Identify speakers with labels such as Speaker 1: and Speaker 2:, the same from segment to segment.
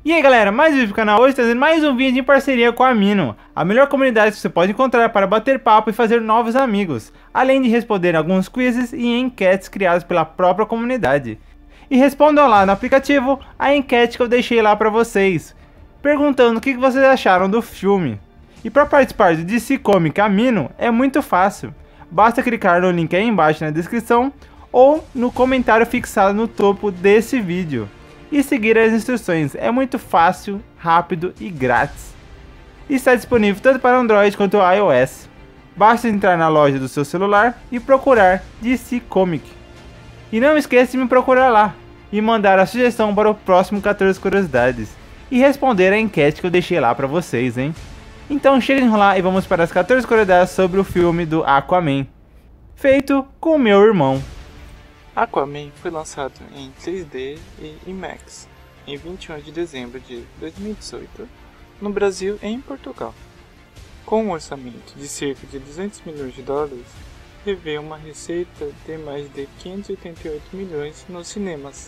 Speaker 1: E aí galera, mais um vídeo pro canal hoje trazendo mais um vídeo em parceria com a Mino, a melhor comunidade que você pode encontrar para bater papo e fazer novos amigos, além de responder alguns quizzes e enquetes criados pela própria comunidade. E respondam lá no aplicativo a enquete que eu deixei lá para vocês, perguntando o que vocês acharam do filme. E para participar do DC Comic a Mino é muito fácil, basta clicar no link aí embaixo na descrição ou no comentário fixado no topo desse vídeo. E seguir as instruções, é muito fácil, rápido e grátis. E está disponível tanto para Android quanto iOS. Basta entrar na loja do seu celular e procurar DC Comic. E não esqueça de me procurar lá e mandar a sugestão para o próximo 14 curiosidades. E responder a enquete que eu deixei lá para vocês, hein? Então chega de enrolar e vamos para as 14 curiosidades sobre o filme do Aquaman. Feito com meu irmão.
Speaker 2: Aquaman foi lançado em 3D e IMAX em 21 de dezembro de 2018 no Brasil e em Portugal. Com um orçamento de cerca de 200 milhões de dólares, prevê uma receita de mais de 588 milhões nos cinemas.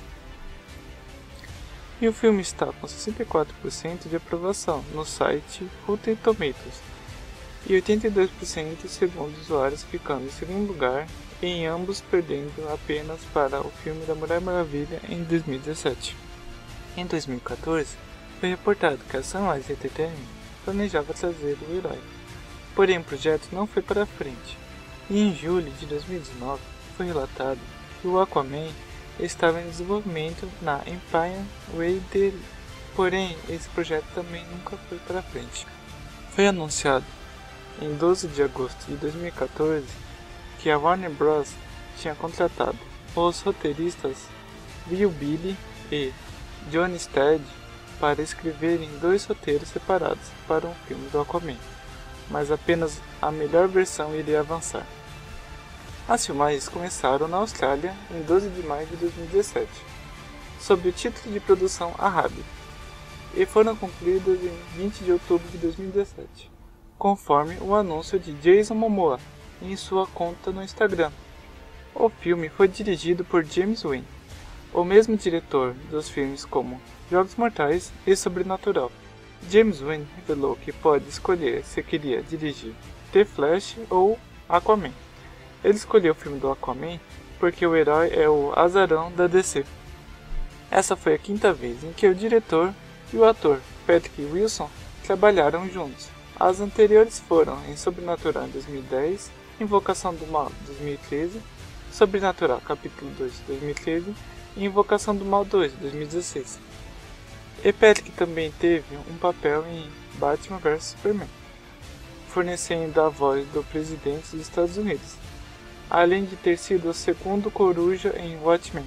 Speaker 2: E o filme está com 64% de aprovação no site Rotten Tomatoes e 82% segundo usuários, ficando em segundo lugar, em ambos perdendo apenas para o filme da Mulher Maravilha em 2017. Em 2014, foi reportado que a Sunrise Entertainment planejava trazer o herói, porém o projeto não foi para frente, e em julho de 2019 foi relatado que o Aquaman estava em desenvolvimento na Empire Way, porém esse projeto também nunca foi para frente. Foi anunciado em 12 de agosto de 2014 que a Warner Bros. Tinha contratado os roteiristas Bill Billy e Johnny Stead para escreverem 2 roteiros separados para um filme do Aquaman, mas apenas a melhor versão iria avançar. As filmagens começaram na Austrália em 12 de maio de 2017, sob o título de produção Arabi, e foram concluídas em 20 de outubro de 2017, conforme o anúncio de Jason Momoa em sua conta no Instagram. O filme foi dirigido por James Wan, o mesmo diretor dos filmes como Jogos Mortais e Sobrenatural. James Wan revelou que pode escolher se queria dirigir The Flash ou Aquaman. Ele escolheu o filme do Aquaman porque o herói é o azarão da DC. Essa foi a 5ª vez em que o diretor e o ator Patrick Wilson trabalharam juntos. As anteriores foram em Sobrenatural em 2010, Invocação do Mal 2013, Sobrenatural capítulo 2 de 2013 e Invocação do Mal 2 de 2016. E Patrick também teve um papel em Batman vs Superman, fornecendo a voz do presidente dos Estados Unidos, além de ter sido o segundo coruja em Watchmen.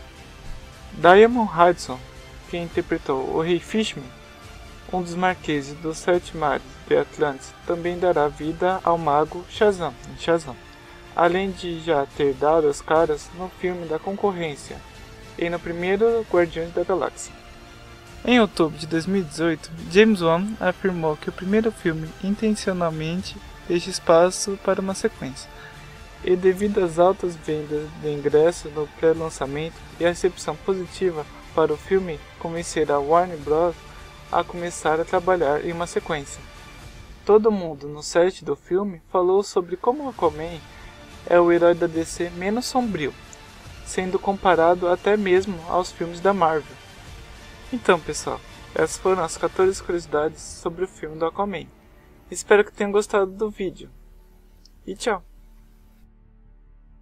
Speaker 2: Diamond Hudson, que interpretou o Rei Fishman, um dos marqueses dos 7 mares de Atlantis, também dará vida ao mago Shazam, em Shazam, além de já ter dado as caras no filme da concorrência e no primeiro Guardiões da Galáxia. Em outubro de 2018, James Wan afirmou que o primeiro filme intencionalmente deixa espaço para uma sequência, e devido às altas vendas de ingressos no pré-lançamento e a recepção positiva para o filme, convencerá a Warner Bros. A começar a trabalhar em uma sequência. Todo mundo no set do filme falou sobre como Aquaman é o herói da DC menos sombrio, sendo comparado até mesmo aos filmes da Marvel. Então pessoal, essas foram as 14 curiosidades sobre o filme do Aquaman. Espero que tenham gostado do vídeo. E tchau!